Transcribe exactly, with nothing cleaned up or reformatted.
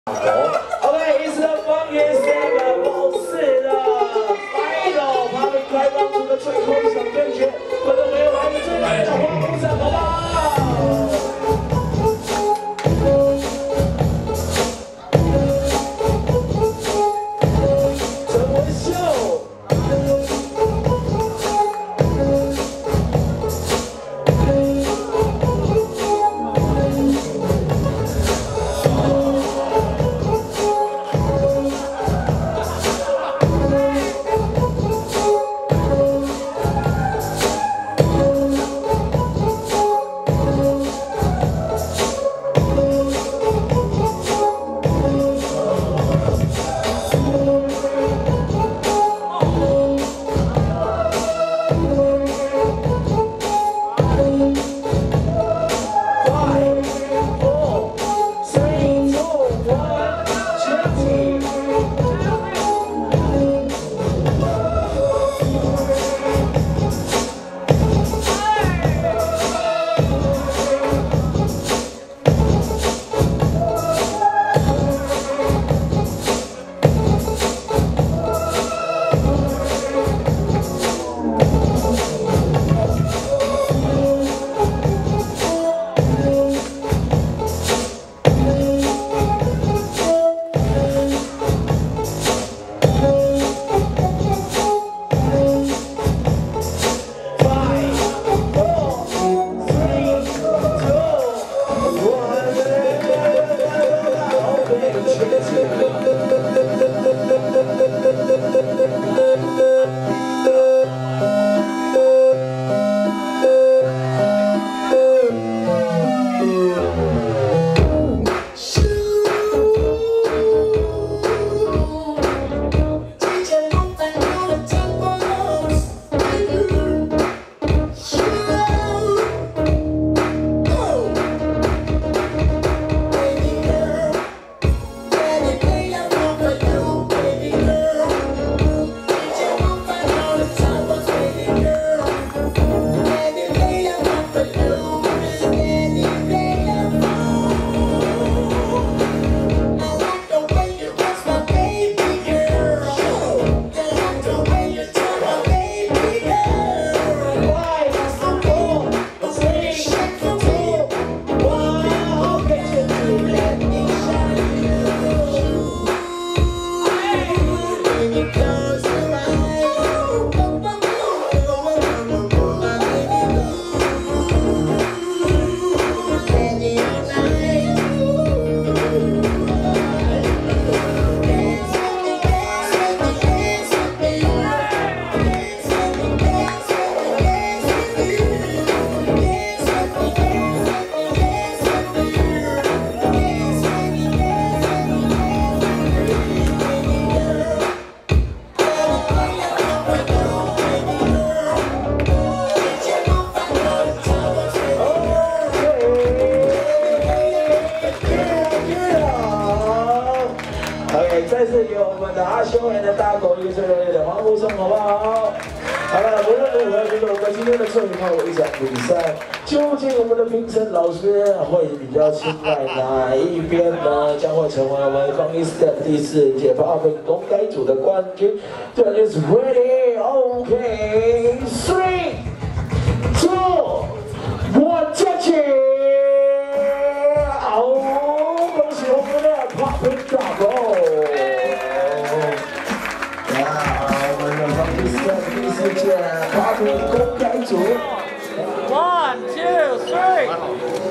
OK， 一次的方圆三百五四的 final， 他们开放出的最后一场对决，观众朋友来自最美的花鼓掌，好不好？陈文秀。 再次给我们的阿修 and 大狗一个最热烈的欢呼声，好不好？好了，无论如何，就是我们今天的最后一场比赛，究竟我们的评审老师会比较青睐哪一边呢？将会成为我们方一 step 第四届八分公开组的冠军。Judges ready, OK, three, two, one, judging. 好，恭喜我们的 Popping 大狗。 第四届八分公开组 ，one two three。